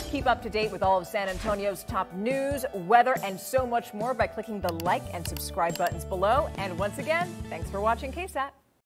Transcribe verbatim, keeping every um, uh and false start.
Keep up to date with all of San Antonio's top news, weather, and so much more by clicking the like and subscribe buttons below. And once again, thanks for watching K SAT.